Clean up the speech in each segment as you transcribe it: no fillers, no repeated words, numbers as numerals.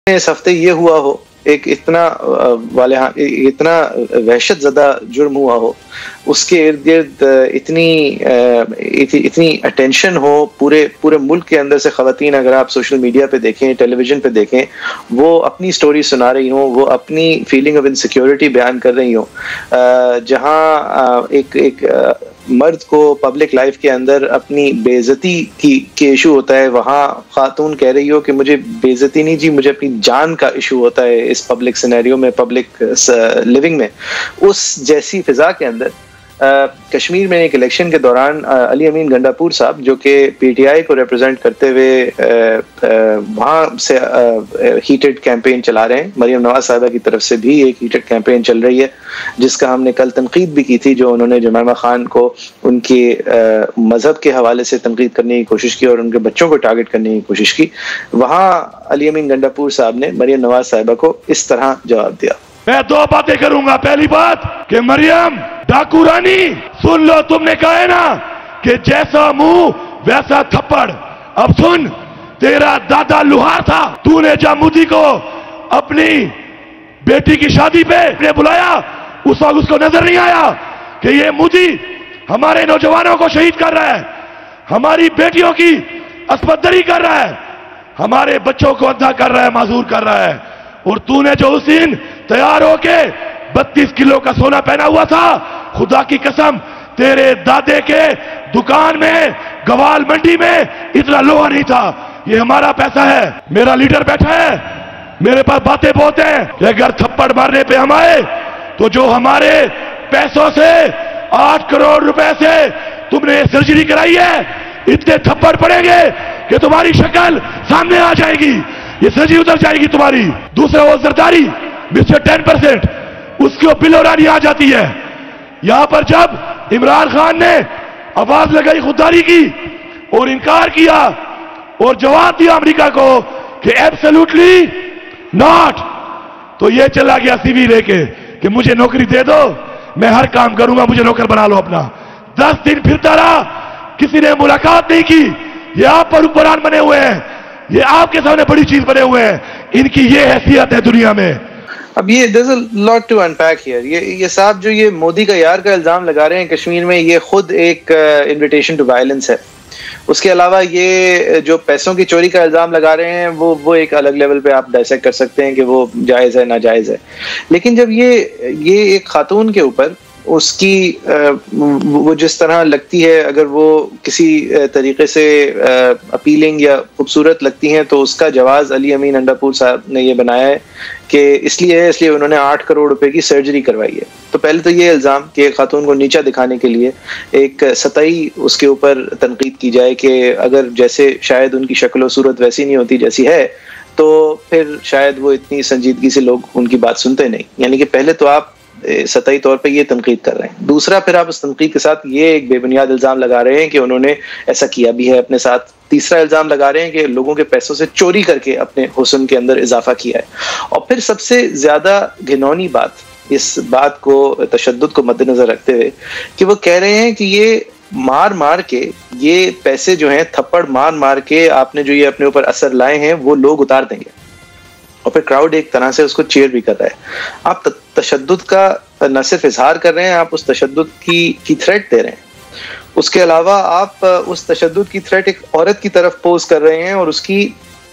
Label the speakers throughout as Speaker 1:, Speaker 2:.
Speaker 1: اس ہفتے یہ ہوا ہو، ایک اتنا اتنا وحشت زدہ جرم ہوا ہو، اس کے ارد گرد اتنی اٹینشن ہو پورے ملک کے اندر سے خواتین، اگر آپ سوشل میڈیا پہ دیکھیں، ٹیلی ویژن پہ دیکھیں، وہ اپنی سٹوری سنا رہی ہوں، وہ اپنی فیلنگ آف انسیکیورٹی بیان کر رہی ہوں، جہاں ایک مرد کو پبلک لائف کے اندر اپنی بے عزتی کی ایشو ہوتا ہے، وہاں خاتون کہہ رہی ہو کہ مجھے بے عزتی نہیں جی، مجھے اپنی جان کا ایشو ہوتا ہے اس پبلک سینیریو میں، پبلک لیونگ میں۔ اس جیسی فضا کے اندر کشمیر میں ایک الیکشن کے دوران علی امین گنڈاپور صاحب، جو کہ پی ٹی آئی کو ریپرزینٹ کرتے ہوئے وہاں سے ہیٹڈ کیمپین چلا رہے ہیں، مریم نواز صاحبہ کی طرف سے بھی ایک ہیٹڈ کیمپین چل رہی ہے، جس کا ہم نے کل تنقید بھی کی تھی، جو انہوں نے جمائمہ خان کو ان کے مذہب کے حوالے سے تنقید کرنے کی کوشش کی اور ان کے بچوں کو ٹارگٹ کرنے کی کوشش کی۔ وہاں علی امین گنڈاپور صاحب نے مریم نواز صاحبہ کو اس طرح جواب دیا۔
Speaker 2: میں دو باتیں کروں گا۔ پہلی بات کہ مریم ڈاکو رانی، سن لو، تم نے کہا ہے نا کہ جیسا منہ ویسا تھپڑ۔ اب سن، تیرا دادا لوہار تھا، تو نے جب مودی کو اپنی بیٹی کی شادی پہ بلایا، اس وقت اس کو نظر نہیں آیا کہ یہ مودی ہمارے نوجوانوں کو شہید کر رہا ہے، ہماری بیٹیوں کی عصمت دری کر رہا ہے، ہمارے بچوں کو اندھا کر رہا ہے، معذور کر رہا ہے۔ اور تو نے جو اس دن تیار ہو کے 32 کلو کا سونا پہنا ہوا تھا، خدا کی قسم تیرے دادے کے دکان میں گوال منڈی میں اتنا لوہا نہیں تھا۔ یہ ہمارا پیسہ ہے، میرا لیڈر بیٹھا ہے، میرے پاس باتیں بہت ہیں کہ اگر تھپڑ مارنے پہ ہم آئے تو جو ہمارے پیسوں سے 8 کروڑ روپے سے تم نے سرجری کرائی ہے، اتنے تھپڑ پڑیں گے کہ تمہاری شکل سامنے آ جائے گی، یہ سرجری اتر جائے گی تمہاری۔ دوسرا وہ زرداری مسٹر 10%، اس کو بل اڑانی آ جاتی ہے۔ یہاں پر جب عمران خان نے آواز لگائی خودداری کی اور انکار کیا اور جواب دیا امریکہ کو کہ ایبسلیوٹلی ناٹ، تو یہ چلا گیا سی وی لے کے کہ مجھے نوکری دے دو، میں ہر کام کروں گا، مجھے نوکر بنا لو اپنا۔ 10 دن پھرتا رہا، کسی نے ملاقات نہیں کی۔ یہ آپ پر حکمران بنے ہوئے ہیں، یہ آپ کے سامنے بڑی چیز بنے ہوئے ہیں، ان کی یہ حیثیت ہے دنیا میں۔
Speaker 1: اب یہ there's a lot to unpack here۔ یہ صاحب جو یہ مودی کا یار کا الزام لگا رہے ہیں کشمیر میں، یہ خود ایک انویٹیشن ٹو وائلنس ہے۔ اس کے علاوہ یہ جو پیسوں کی چوری کا الزام لگا رہے ہیں وہ ایک الگ لیول پہ آپ ڈائسیکٹ کر سکتے ہیں کہ وہ جائز ہے ناجائز ہے، لیکن جب یہ ایک خاتون کے اوپر اس کی وہ جس طرح لگتی ہے، اگر وہ کسی طریقے سے اپیلنگ یا خوبصورت لگتی ہیں، تو اس کا جواز علی امین گنڈاپور صاحب نے یہ بنایا ہے کہ اس لیے انہوں نے 8 کروڑ روپے کی سرجری کروائی ہے۔ تو پہلے تو یہ الزام کہ خاتون کو نیچا دکھانے کے لیے ایک سطحی اس کے اوپر تنقید کی جائے کہ اگر جیسے شاید ان کی شکل و صورت ویسی نہیں ہوتی جیسی ہے، تو پھر شاید وہ اتنی سنجیدگی سے لوگ ان کی بات سنتے نہیں۔ یعنی کہ پہلے تو آپ سطحی طور پہ یہ تنقید کر رہے ہیں، دوسرا پھر آپ اس تنقید کے ساتھ یہ ایک بے بنیاد الزام لگا رہے ہیں کہ انہوں نے ایسا کیا بھی ہے اپنے ساتھ، تیسرا الزام لگا رہے ہیں کہ لوگوں کے پیسوں سے چوری کر کے اپنے حسن کے اندر اضافہ کیا ہے، اور پھر سب سے زیادہ گھنونی بات اس بات کو، تشدد کو مد نظر رکھتے ہوئے، کہ وہ کہہ رہے ہیں کہ یہ مار کے یہ پیسے جو ہیں، تھپڑ مار کے آپ نے جو یہ اپنے اوپر اثر لائے ہیں، وہ لوگ اتار دیں گے، اور پھر کراؤڈ ایک طرح سے اس کو چیئر بھی کر رہا ہے۔ آپ تشدد کا نہ صرف اظہار کر رہے ہیں، آپ اس تشدد کی تھریٹ دے رہے ہیں۔ اس کے علاوہ آپ اس تشدد کی تھریٹ ایک عورت کی طرف پوز کر رہے ہیں اور اس کی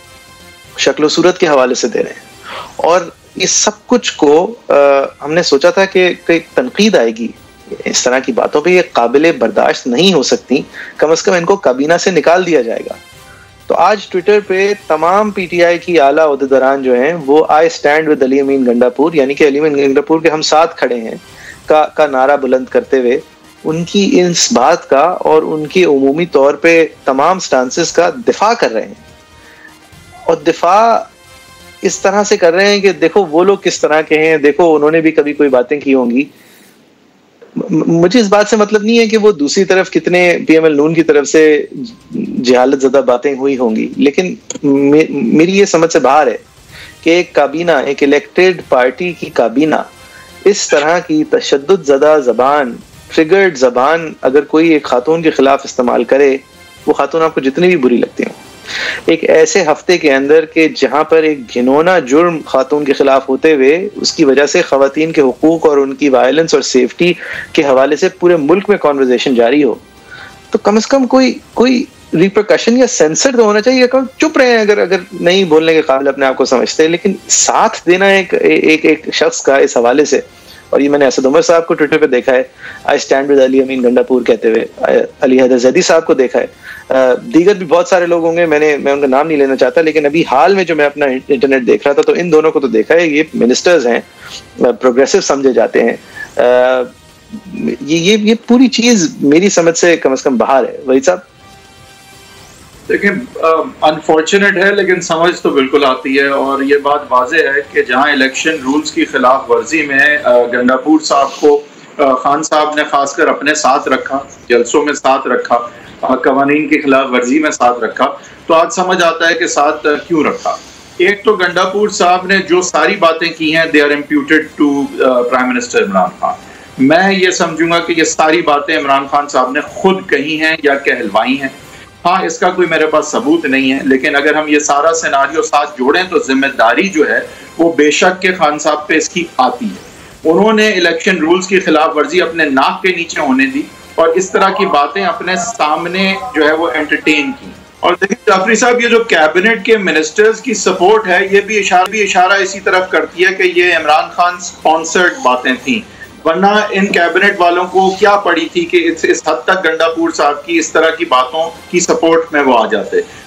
Speaker 1: شکل و صورت کے حوالے سے دے رہے ہیں، اور اس سب کچھ کو ہم نے سوچا تھا کہ تنقید آئے گی اس طرح کی باتوں پہ، یہ قابل برداشت نہیں ہو سکتی، کم از کم ان کو کابینہ سے نکال دیا جائے گا۔ تو آج ٹویٹر پہ تمام پی ٹی آئی کی اعلیٰ عہدیداران جو ہیں وہ I stand with Ali Amin Gandapur, یعنی کہ علی امین گنڈاپور کے ہم ساتھ کھڑے ہیں کا نعرہ بلند کرتے ہوئے ان کی اس بات کا اور ان کی عمومی طور پہ تمام سٹانسز کا دفاع کر رہے ہیں، اور دفاع اس طرح سے کر رہے ہیں کہ دیکھو وہ لوگ کس طرح کے ہیں، دیکھو انہوں نے بھی کبھی کوئی باتیں کی ہوں گی۔ مجھے اس بات سے مطلب نہیں ہے کہ وہ دوسری طرف کتنے پی ایم ایل نون کی طرف سے جہالت زدہ باتیں ہوئی ہوں گی، لیکن میری یہ سمجھ سے باہر ہے کہ ایک کابینہ، ایک الیکٹڈ پارٹی کی کابینہ اس طرح کی تشدد زدہ زبان، ٹریگرڈ زبان اگر کوئی ایک خاتون کے خلاف استعمال کرے، وہ خاتون آپ کو جتنی بھی بری لگتی ہوں، ایک ایسے ہفتے کے اندر کہ جہاں پر ایک گھنونا جرم خاتون کے خلاف ہوتے ہوئے اس کی وجہ سے خواتین کے حقوق اور ان کی وائلنس اور سیفٹی کے حوالے سے پورے ملک میں کانورزیشن جاری ہو، تو کم از کم کوئی ریپرکشن یا سینسر تو ہونا چاہیے. چپ رہے ہیں اگر نہیں بولنے کے قابل اپنے آپ کو سمجھتے ہیں، لیکن ساتھ دینا ایک شخص کا اس حوالے سے. اور یہ میں نے اسد عمر صاحب کو ٹویٹر پہ دیکھا ہے، آئی اسٹینڈ ود علی امین گنڈا پور کہتے ہوئے، علی حیدر زیدی صاحب کو دیکھا ہے، دیگر بھی بہت سارے لوگ ہوں گے، میں ان کا نام نہیں لینا چاہتا، لیکن ابھی حال میں جو میں اپنا انٹرنیٹ دیکھ رہا تھا تو ان دونوں کو تو دیکھا ہے. یہ منسٹرز ہیں، پروگریسو سمجھے جاتے ہیں. یہ پوری چیز میری سمجھ سے کم از کم باہر ہے. وحید صاحب
Speaker 3: دیکھیں انفارچونیٹ ہے لیکن سمجھ تو بالکل آتی ہے، اور یہ بات واضح ہے کہ جہاں الیکشن رولز کی خلاف ورزی میں گنڈاپور صاحب کو خان صاحب نے خاص کر اپنے ساتھ رکھا، جلسوں میں ساتھ رکھا، قوانین کی خلاف ورزی میں ساتھ رکھا، تو آج سمجھ آتا ہے کہ ساتھ کیوں رکھا. ایک تو گنڈاپور صاحب نے جو ساری باتیں کی ہیں they are imputed to prime minister Imran Khan. میں یہ سمجھوں گا کہ یہ ساری باتیں عمران خان صاحب نے خود کہی ہیں یا کہلوائی ہیں. ہاں اس کا کوئی میرے پاس ثبوت نہیں ہے، لیکن اگر ہم یہ سارا سیناریو ساتھ جوڑیں تو ذمہ داری جو ہے وہ بے شک کے خان صاحب پہ اس کی آتی ہے. انہوں نے الیکشن رولز کی خلاف ورزی اپنے ناک کے نیچے ہونے دی اور اس طرح کی باتیں اپنے سامنے جو ہے وہ انٹرٹین کی. اور دیکھیں جعفری صاحب، یہ جو کیبنٹ کے منسٹرز کی سپورٹ ہے یہ بھی اشارہ اسی طرف کرتی ہے کہ یہ عمران خان سپانسرڈ باتیں تھیں، ورنہ ان کیبنٹ والوں کو کیا پڑی تھی کہ اس حد تک گنڈاپور صاحب کی اس طرح کی باتوں کی سپورٹ میں وہ آ جاتے.